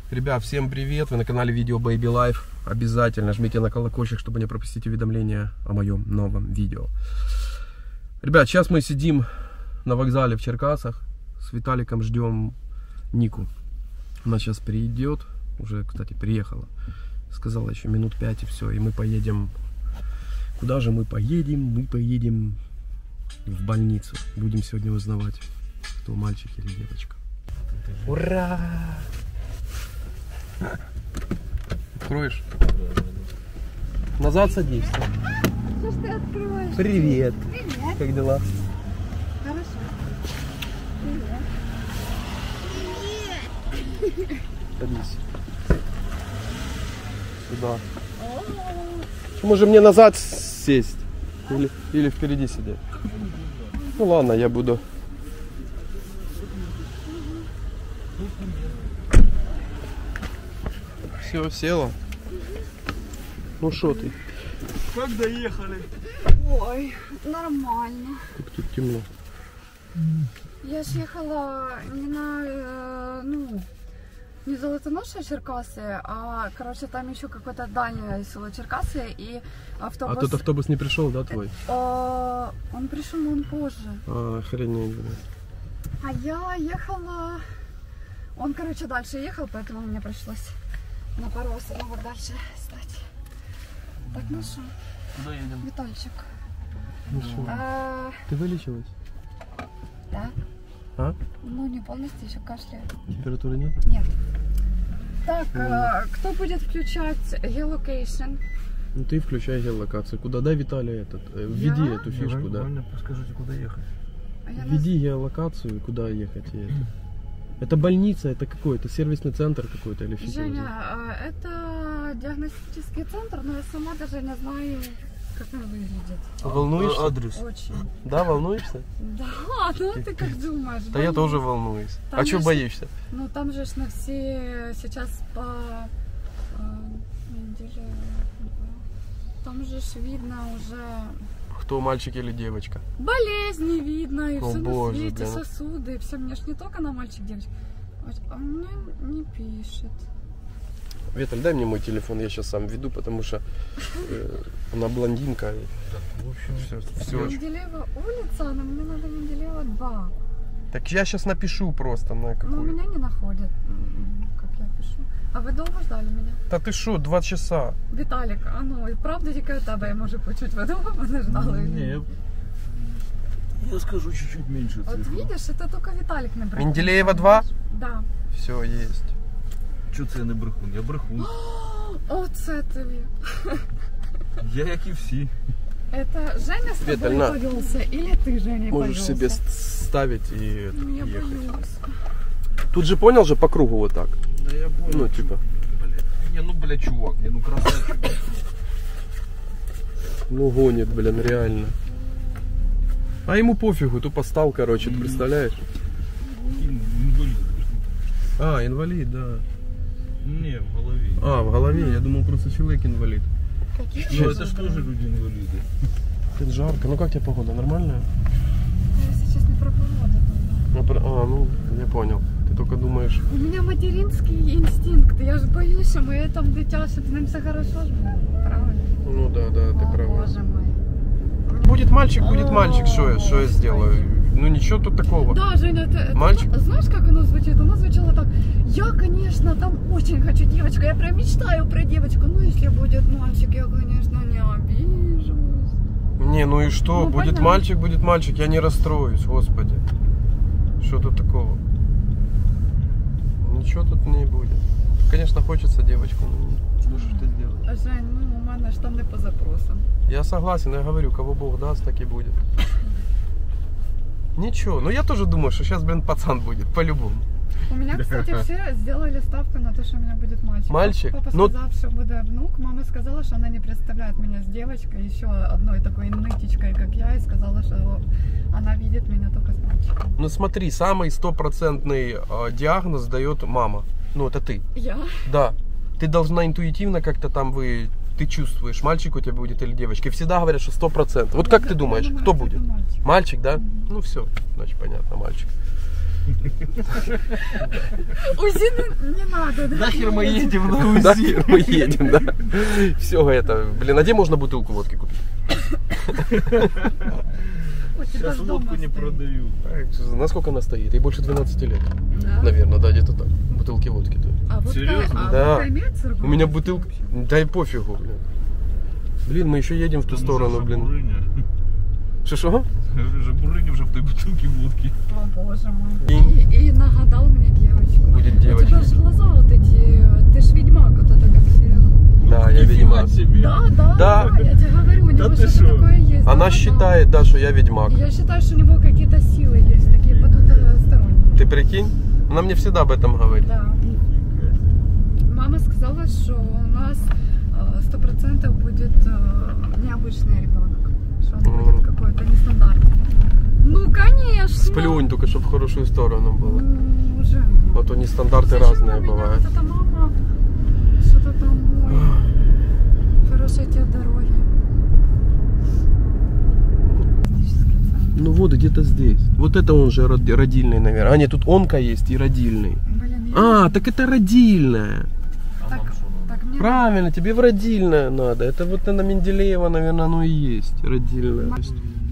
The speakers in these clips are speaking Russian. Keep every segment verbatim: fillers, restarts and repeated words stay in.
Ребят, всем привет! Вы на канале Video Baby Life. Обязательно жмите на колокольчик, чтобы не пропустить уведомления о моем новом видео. Ребят, сейчас мы сидим на вокзале в Черкасах. С Виталиком ждем Нику. Она сейчас придет. Уже, кстати, приехала. Сказала еще минут пять и все. И мы поедем. Куда же мы поедем? Мы поедем в больницу. Будем сегодня узнавать, кто мальчик или девочка. Ура! Откроешь? Назад садись. Что ж ты открываешь? Привет. Привет. Как дела? Хорошо. Привет. Привет. Садись. Сюда. Может мне назад сесть? Или, или впереди сидеть? Ну ладно, я буду. Все, села. Ну что ты? Как доехали? Ой, нормально. Как тут темно. Я ж ехала не на, э, ну, не Золотоношие Черкасы, а, короче, там еще какое-то дальнее село Черкасы, и автобус... А тот автобус не пришел, да, твой? Э, он пришел, но он позже. А, охренеть, блин. А я ехала... Он, короче, дальше ехал, поэтому мне пришлось на пару остановок дальше стать. Так, ну что? Куда едем? Витальчик. Ну что? А, Ты вылечилась? да. А? Ну, не полностью, еще кашляю. Температуры нет? Нет. Так, а, кто будет включать geolocation? Ну ты включай геолокацию. Куда? Дай Виталий этот. э, Введи Я? эту фишку, да. Правильно, подскажите, куда ехать? А я Введи геолокацию, куда ехать. И это. Это больница, это какой? Это сервисный центр какой-то или нас- фиг? Женя, а, это диагностический центр, но я сама даже не знаю, как он выглядит. Волнуешься? А, адрес. Очень. Да, волнуешься? Да, ну ты как думаешь? Да я Боюсь. тоже волнуюсь. Там А что же- боишься? Ну там же ж на все сейчас по а, неделе, там же ж видно уже Кто, мальчик или девочка? болезни видно, и О, все на боже, свете, блин. сосуды, и все. Мне ж не только на мальчик, девочка. Вот, а мне не пишет. Виталь, дай мне мой телефон, я сейчас сам веду, потому что э, она блондинка. и В общем, Все, все. Менделеева улица, но мне надо Менделеева два. Так я сейчас напишу просто на Но какую. меня не находят, м, как я пишу. А ви довго ждали мене? Да ты что, два часа? Віталік, а ну і правда тільки у тебе я можу почути, ви довго мене ждали? Не, я, я скажу чуть-чуть меньше От цифру. видиш, це тільки Віталік не брехун. Менделеева два? Да. Все, есть. Чого це я не брехун? Я брехун. Оце тобі. Я як і всі. Это Женя с Віталь, тобой на. повелся, или ты, Женя, Можешь повелся? себе ст- ставить и Ну, я ехать. боюсь. Тут же понял же по кругу вот так. Да я понял. Ну, типа. Блядь. Не, ну, бля, чувак, не, ну, красавчик. Ну гонит, блин, реально. А ему пофигу, тупо стал, короче, ты представляешь? Инвалид. А, инвалид, да. Не, в голове. А, в голове, я думал просто человек инвалид. Какие Ну, ужасы. это же тоже люди инвалиды. Тут жарко. Ну как тебе погода? Нормальная? Я сейчас не про погоду думаю. Ну, про- А, ну, я понял. Ты только думаешь. У меня материнский инстинкт. Я же боюсь, что мы там дитя, чтобы с ним все хорошо ж было. Правильно? Ну да, да, ты О, права. Боже мой. Будет мальчик, будет О, мальчик. Что я, что я Господи. сделаю? Ну ничего тут такого. Да, Женя, ты, ты Мальчик? зна- знаешь, как оно звучит? Оно звучало так: я, конечно, там очень хочу девочку, я прям мечтаю про девочку, ну если будет мальчик, я, конечно, не обижусь. Не, ну и что? Ну, Будет понятно. мальчик, будет мальчик. Я не расстроюсь, господи. Что тут такого? Ничего тут не будет. Конечно, хочется девочку, но ну что ж ты сделаешь? А Жень, ну у мене ж там не по запросам. Я согласен, я говорю, кого Бог даст, так и будет. Ничего, ну я тоже думаю, что сейчас, блин, пацан будет, по-любому. У меня, кстати, все сделали ставку на то, что у меня будет мальчик. Мальчик? Папа Ну- сказал, что будет внук. Мама сказала, что она не представляет меня с девочкой, еще одной такой нытичкой, как я, и сказала, что она видит меня только с мальчиком. Ну смотри, самый стопроцентный э, диагноз дает мама. Ну это ты. Я? Да. Ты должна интуитивно как-то там вы... Ты чувствуешь, мальчик у тебя будет или девочка. И всегда говорят, что сто процентов. Вот как Я ты думаешь, думаю, кто что будет? это мальчик. Мальчик, да? Мгм. Ну все, значит понятно, мальчик. УЗИ не, не надо, да? Нахер мы едем на УЗИ? Нахер мы едем, да. Все это. Блин, а где можно бутылку водки купить? Сейчас водку не продаю. Насколько она стоит? Ей больше двенадцати лет. Да? Наверное, да, где-то так. Бутылки водки. Да. А водка, Серьезно? а Да. водка имеет сорок? У меня бутылка. Дай пофигу, блин. Блин, мы еще едем в ту сторону, блин. Что-что? Жабурыня уже в той бутылке водки. О боже мой. И- И, и нагадал мне девочку. Будет У тебя девочка. же глаза вот эти, ты ж ведьмак, вот это как в сериале. Да, я ведьмак. Да, да, Да. да, я тебе говорю, у него ты что-то шо? такое есть. Она да, считает, да, что я ведьмак. да. Я считаю, что у него какие-то силы есть, такие потусторонние. Ты прикинь? Она мне всегда об этом говорит. Да. Мама сказала, что у нас сто процентов будет э, необычный ребенок. Что он Мгм. будет какой-то нестандартный. Ну, конечно. Сплюнь, только чтобы в хорошую сторону было. Ну, уже. А то нестандарты Зачем разные у меня бывают. Вот эта мама, что-то там, ой, хорошей тебе дороги. Ну вот, где-то здесь. Вот это он же род- родильный, наверное. А нет, тут онка есть и родильный. Блин, я... А, так это родильная. так, так мне... Правильно, тебе в родильное надо. Это вот на Менделеева, наверное, оно и есть. Родильное. Ма-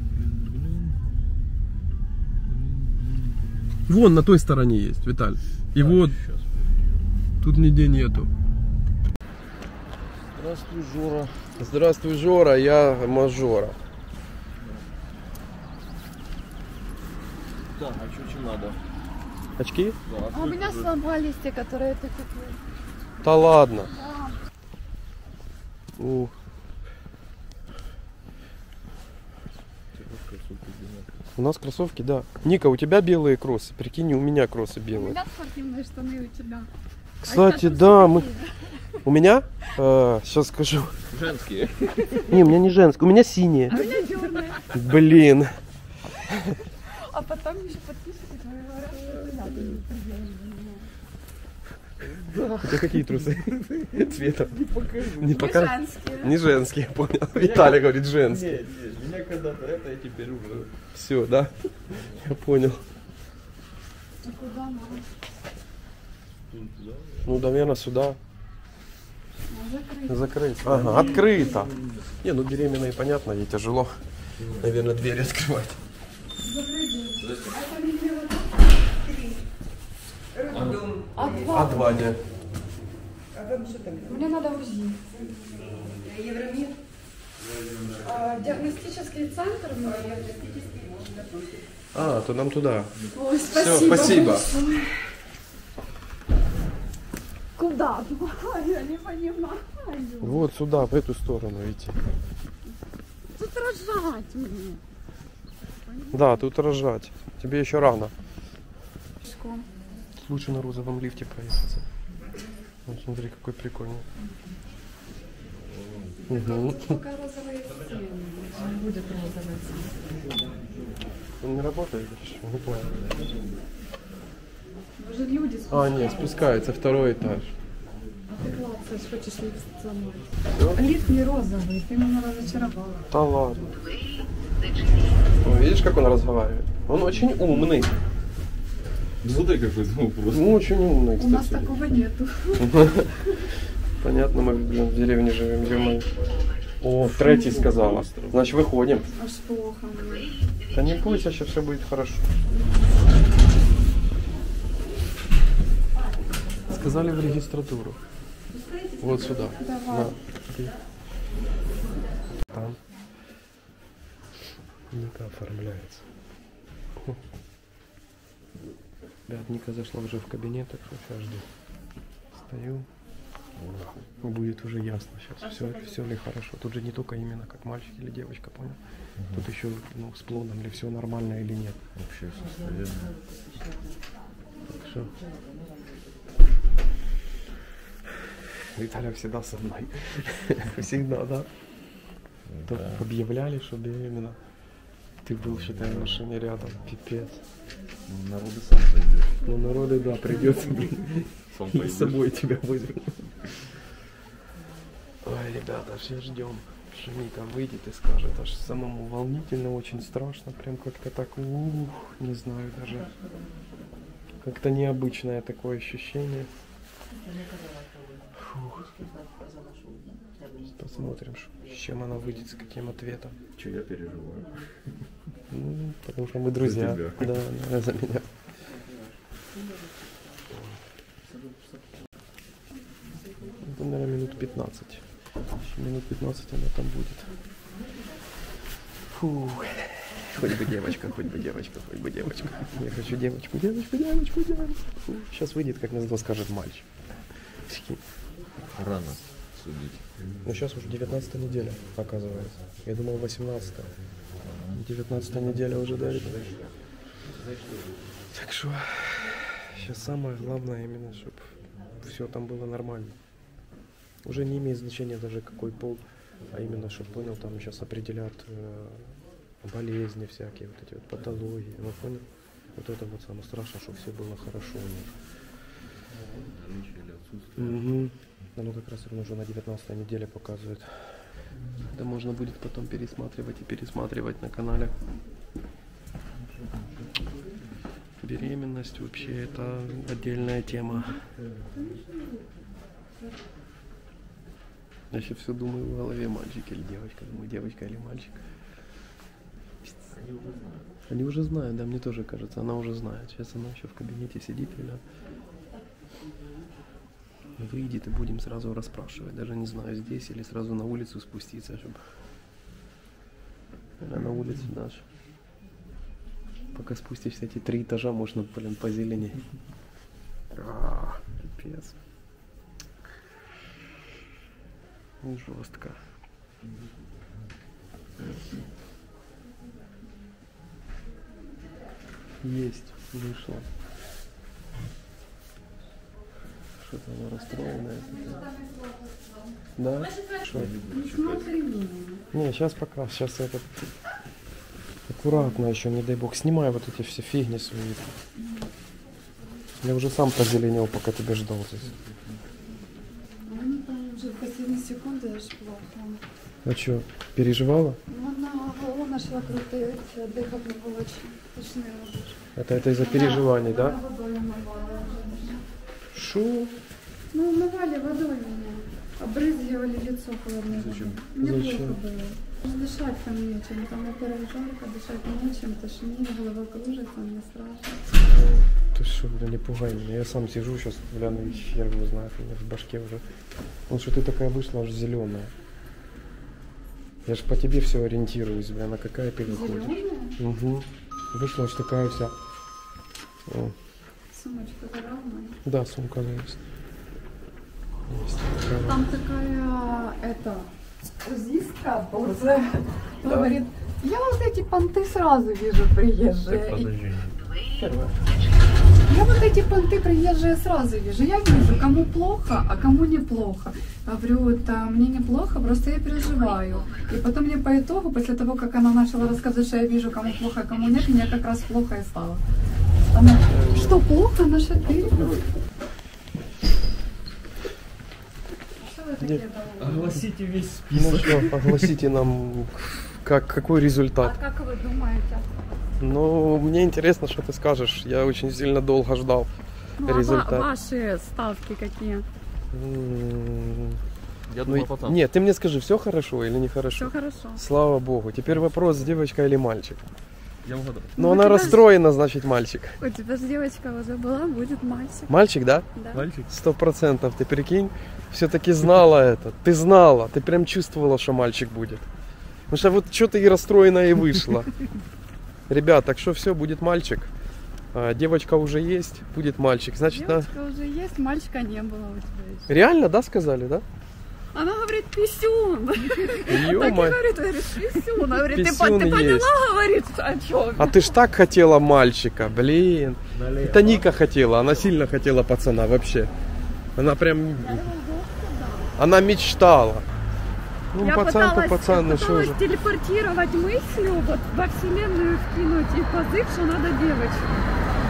Вон на той стороне есть, Виталь. И вот тут нигде нету. Здравствуй, Жора. Здравствуй, Жора, я мажора. Да, а что тебе надо? Очки? Да, А у меня сломались те, которые ты купил. Да ладно. Да. У. У нас кроссовки, да. Ника, у тебя белые кроссы. Прикинь, у меня кроссы У белые. меня спортивные штаны у тебя. А Кстати, сейчас да, все мы... такие. У меня? А, сейчас скажу. Женские. Не, у меня не женские, у меня синие. А у меня черные. Блин. А потом еще подписчики мои говорят, что я не У тебя какие трусы? Цвета? Не покажу. Не Не покажешь? женские. Не женские, понял. Виталий говорит женские. Нет, нет, меня когда-то это, я теперь уже. Все, да? Я понял. А куда надо? Ну, наверное, сюда. Закрыть. Закрыть. Ага, открыто. Не, ну беременные, понятно, ей тяжело. Наверное, двери открывать. А два? А два где? Мне надо УЗИ. А, диагностический центр мне. А, то нам туда. Ой, Все, спасибо. спасибо. большое. Куда? Я не понимаю. Вот сюда, в эту сторону идти. Тут рожать мне. Да, тут рожать. Тебе еще рано. Пешком. Лучше на розовом лифте проехаться. Вот смотри, какой прикольный. Угу. Пока розовые стены. Не будет розовых стен. Он не работает? Или что? Не понял. Уже люди А, нет, спускается, второй этаж. А ты клацаешь, хочешь лифт сломать. Всё? Лифт не розовый, ты меня разочаровал. Да ладно. Ну, видишь, как он разговаривает? Он очень умный. Задай какой-то вопрос. Ну, очень умный, У нас кстати. такого нету. Понятно, мы блин, в деревне живем, где мы. О, третий сказала. Значит, выходим. Аж плохо мне. Да не бойся, сейчас все будет хорошо. Сказали в регистратуру. Вот сюда. Давай. Да. Там. Ника оформляется. Хм. Ребят, Ника зашла уже в кабинет, так что сейчас жду. Стою. Будет уже ясно сейчас, все, все ли хорошо. Тут же не только именно как мальчик или девочка, понял? Угу. Тут еще ну, с плодом ли все нормально или нет. Вообще состояние. Так что... Виталя всегда со мной. Всегда, да? То объявляли, что беременна. Ты был, считай, в машине рядом. Пипец. Народы сам пойдешь. Ну, народы, да, придется, блин. Сам И пойдешь. с собой тебя возьму. Ой, ребята, все ждем, что Ника выйдет и скажет. Аж самому волнительно, очень страшно. Прям как-то так, ух, не знаю даже. Как-то необычное такое ощущение. Посмотрим, с чем она выйдет, с каким ответом. Че я переживаю? Ну, потому что мы друзья. За тебя. Да, да, за меня. Ну, наверное, минут пятнадцать. Еще минут пятнадцать она там будет. Фух. Хоть бы девочка, хоть бы девочка, хоть бы девочка. Я хочу девочку, девочку, девочку, девочку. Фу. Сейчас выйдет, как назло скажет мальчик. Рано судить. Ну сейчас уже девятнадцатая неделя, оказывается. Я думал восемнадцатая. девятнадцатая неделя уже дарит. Так что сейчас самое главное именно, чтобы все там было нормально. Уже не имеет значения даже какой пол, а именно, чтобы понял, там сейчас определят э, болезни всякие, вот эти вот патологии. Ну, понял? Вот это вот самое страшное, чтобы все было хорошо у них. Угу. Оно как раз уже на девятнадцатой неделе показывает. Это можно будет потом пересматривать и пересматривать на канале. Беременность вообще это отдельная тема. Я сейчас все думаю в голове, мальчик или девочка. Думаю, девочка или мальчик. Они уже знают, да, мне тоже кажется, она уже знает. Сейчас она еще в кабинете сидит, или выйдет и будем сразу расспрашивать. Даже не знаю, здесь или сразу на улицу спуститься, чтобы... Или на улице даже. Пока спустишься эти три этажа, можно, блин, позеленеть. А, пипец. Жестко. Есть, вышло. Что-то она расстроенная. Да? Что? Не, сейчас пока, сейчас этот... Аккуратно еще, не дай бог. Снимай вот эти все фигни свои. Я уже сам позеленел, пока тебя ждал здесь. Уже в последние секунды аж плохо. А что, переживала? Ну, она голову начала крутить, дыхать не было очень. Тошнило дуже. Это, это из-за переживаний, да? Она водой омывала уже. Шо? Ну, омывали водой меня. Обрызгивали лицо холодной водой. Мне Зачем? плохо было. Дышать там нечем. Там, во-первых, жарко, дышать нечем, тошнит, голова кружится, мне страшно. Ты что, бля, не пугай меня. Я сам сижу сейчас, бля, ну и хер его знает, у меня в башке уже. Ну что ты такая вышла, аж зеленая. Я же по тебе все ориентируюсь, бля, на какая ты выходишь. Зелёная? Угу. Вышла аж такая вся. О. Сумочка заравная. Да, сумка есть. Есть такая. Там такая, это, узистка, борзая, говорит, я вот эти понты сразу вижу приезжие. И- Я вот эти понты приезжие сразу вижу. Я вижу, кому плохо, а кому неплохо. Говорю, это мне неплохо, просто я переживаю. И потом мне по итогу, после того, как она начала рассказывать, что я вижу, кому плохо, а кому нет, мне как раз плохо и стало. Она, что плохо, наша ты? Что вы такие довольны? Огласите весь Ну список. что, огласите нам, как, какой А результат. как вы думаете? Ну, мне интересно, что ты скажешь. Я очень сильно долго ждал Ну, а ва- результат. ваши ставки какие? М, Я ну, думаю, потом. нет, ты мне скажи, все хорошо или нехорошо? Все хорошо. Слава богу. Теперь вопрос, девочка или мальчик. Я угадал. Но Ну, она у тебя ж- расстроена, значит, мальчик. У тебя же девочка уже была, будет мальчик. Мальчик, да? Да. Мальчик? Сто процентов, ты прикинь, все-таки знала это. Ты знала, ты прям чувствовала, что мальчик будет. Потому что вот что-то и расстроена и вышла. Ребят, так что все, будет мальчик. А, девочка уже есть, будет мальчик. Значит, на... Девочка уже есть, мальчика не было у тебя еще. реально, да, сказали, да? Она говорит, писюн. Так и Ё-моё. говорит, говорит, писюн. Она говорит, ты, по- Писюн ты есть. поняла, говорит, о чем? А ты ж так хотела мальчика, блин. Это Ника хотела, она сильно хотела пацана вообще. Она прям, она мечтала. Ну, Я пацан то пыталась, пацан, ну что пыталась же. телепортировать мыслью, вот во вселенную вкинуть и позыв, что надо девочку.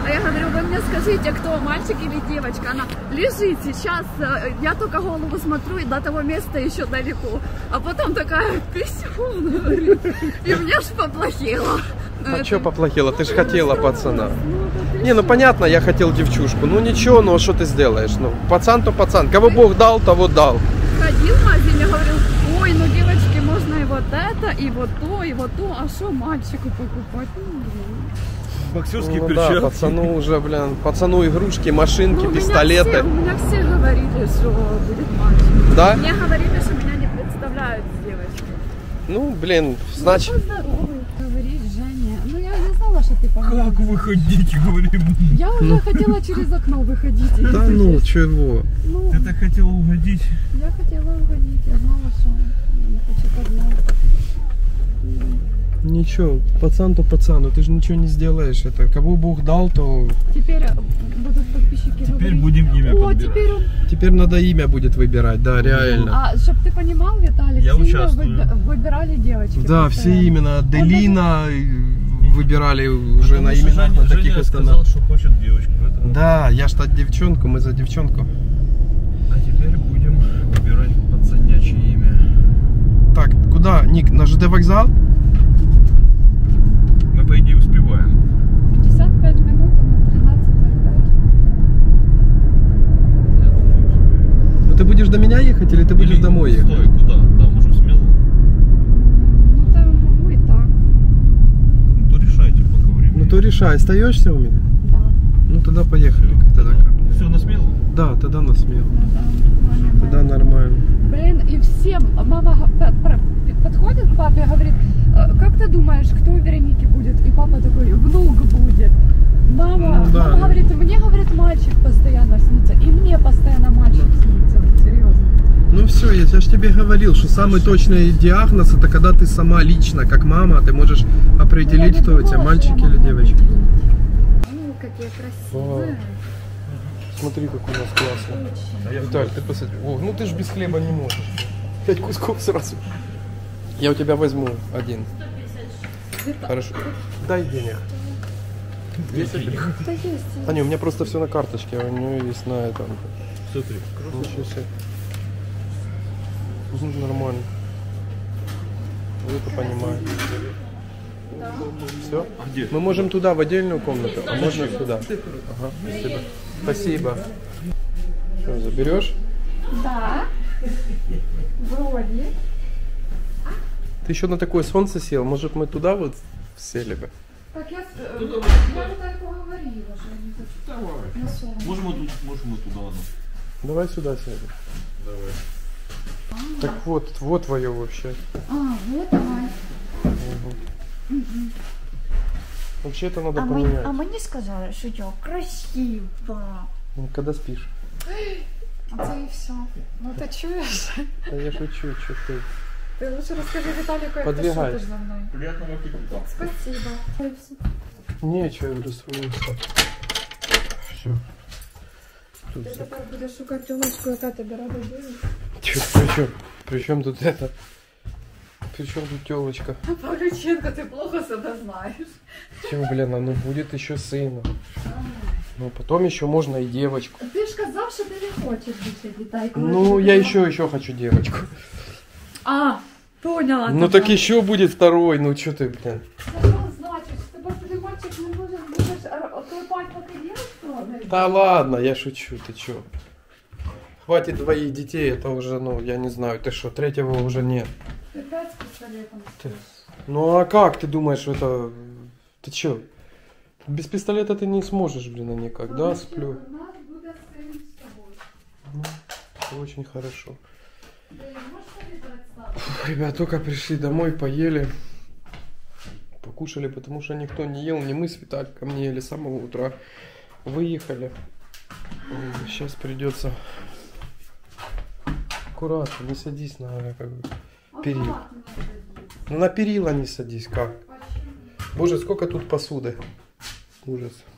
А я говорю, вы мне скажите, кто, мальчик или девочка? Она лежит сейчас, я только голову смотрю, и до того места еще далеко. А потом такая, писюн, говорит, и мне ж поплохело. А это... что поплохело? Ты же хотела пацана. Ну, не, ну понятно, я хотел девчушку. Ну ничего, ну что ты сделаешь? Ну, пацан то пацан. Кого Бог дал, того дал. Ходил в магазине, говорил, ой, ну девочке можно и вот это, и вот то, и вот то. А что мальчику покупать? Ну, боксерские ну, перчатки. Да, пацану уже, блин, пацану игрушки, машинки, ну, пистолеты. У меня, все, у меня все говорили, что будет мальчик. Да? Мне говорили, что меня не представляют с девочкой. Ну, блин, значит... Ну, поздоровый, говорит Женя. Ну, я не знала, что ты поговоришь. Как выходить, говорим? Я уже ну. хотела через окно выходить. Да ну, чего? Ну, ты так хотела угодить? Я хотела угодить, я знала, что я не хочу поднять. Ничего, пацан то пацан, но ты же ничего не сделаешь. Это кого Бог дал, то... Теперь будут подписчики Теперь говорить. будем имя О, подбирать. теперь... Он... Теперь надо имя будет выбирать, да, реально. А, чтоб ты понимал, Виталик, я все участвую. имя выбирали девочки. Да, постоянно. все именно. Делина выбирали уже Потому на что именах, Женя, на таких Женя сказал, установках. что хочет девочку. Поэтому... Да, я ж так девчонку, мы за девчонку. А теперь будем выбирать пацанячье имя. Так, куда, Ник, на ЖД вокзал? Мы, по идее, успеваем. пятьдесят пять минут, а на тринадцать ноль пять. Я думаю, успеем. Ну ты будешь до меня ехать или ты будешь Или... домой ехать? Стой, куда? Да, можем смело. Ну, там могу и так. Ну, то решайте пока времени. Ну то решай, остаешься у меня? Да. Ну тогда поехали тогда ко мне. Все, на смело? Да, тогда на смело. Ну, да. Нормально. Тогда нормально. Блин, и всем мама подходит к папе и говорит, как ты думаешь, кто у Вероники будет? И папа такой, внук будет. Мама, Ну, да. мама говорит, мне, говорит, мальчик постоянно снится. И мне постоянно мальчик снится. Вот, серьезно. Ну все, я, я же тебе говорил, что самый точный диагноз это когда ты сама лично, как мама, ты можешь определить, кто у тебя, мальчик или девочка. Ну, какие Вау. красивые. Смотри, как у нас классно. А я Виталь, ты посмотри. О, ну ты же без хлеба не можешь. Пять кусков сразу. Я у тебя возьму один. Хорошо. Дай денег. десять. Да есть. А не, у меня просто все на карточке, а у нее есть на этом. Смотри. Ничего себе. Ну, нормально. Я это понимаю. Да. Все? А где? Мы можем туда, в отдельную комнату, а можно сюда. Ага, спасибо. Спасибо. Что, заберешь? Да. Вроде. Ты еще на такое солнце сел, может мы туда вот сели бы? Так я, я Витальку говорила, что они тут Давай. на солнце. Можем мы тут, можем мы туда, ладно. Давай сюда сядем. Давай. Так вот, вот твое вообще. А, вот давай. Угу. Вообще-то надо А, мы, поменять. а мені сказали, що я красива. Ну, когда спишь? А це і все. Ну ти чуєш? Да я шучу, что ты. Ти лучше розкажи Віталіку, як ти Подвигай. шутиш за мною. Приятного аппетита. Спасибо. Нечего, я расстроился. Все. Тут Ти все. тепер будеш шукати тілочку, яка тебе рада буде. Причем, причем тут это? Причем тут телочка? Павлюченко, ти плохо себе знаєш. Чем, блин, ну будет еще сына. Ну, потом еще можно и девочку. Ти ж казав, що ти не хочеш більше дітей. коли Ну, ти я казав. еще, еще хочу девочку. А, поняла. Ну, так еще будет второй, ну, что ты, блин. Це що значить? Тебе ти мальчик не можеш, будеш оклепати, поки дівчинку робиш? Да ладно, я шучу, ты чё? Хватит двоих детей, это уже, ну, я не знаю, ты что, третьего уже нет. Ти п'ять з пістолетом Ты- спиш. Ну, а как ты думаешь, это... Ты чё? Без пистолета ты не сможешь, блин, а никак, да, сплю? У нас буде син з тобою. Ну, это очень хорошо. Ти можеш собі представити? Ребят, только пришли домой, поели, покушали, потому что никто не ел, не мы с Виталиком не ели с самого утра. Выехали. Сейчас придется... Аккуратно, не садись на как бы, перил. Аккуратно сиди. Ну, на перила не садись, как? Почему? Боже, сколько тут посуды. Ужас.